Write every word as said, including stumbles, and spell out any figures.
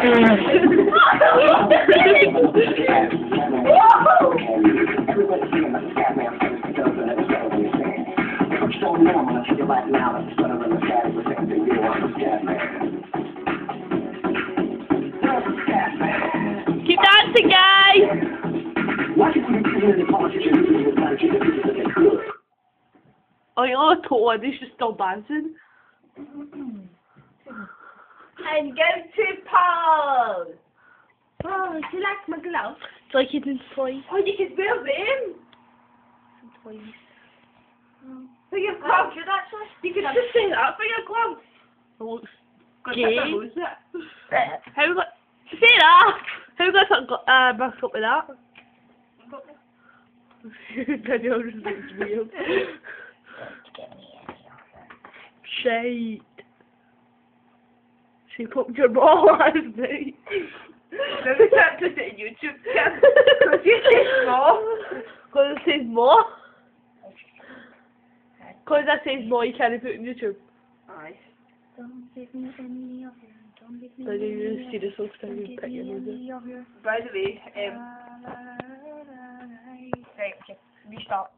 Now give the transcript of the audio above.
Keep dancing, guys! Oh, you look at one, he's just still dancing. And go to pose. Oh, do you like my gloves? It's like hidden toys. Oh, you can build them. Some toys. For your gloves, should actually. You could just say that for your gloves. It looks Gay. gay. How got say that? How got something uh messed up with that? Danielle just looks weird. Shade. She put your ball on me. Never have to say YouTube channel. Because you say more. Because it says more. Because that says more, you can't put it in YouTube. Aye. Don't give me any of your. Don't give me So you any just see the song Don't you give pick me your any of your. By the way, um, Right, right, okay, restart.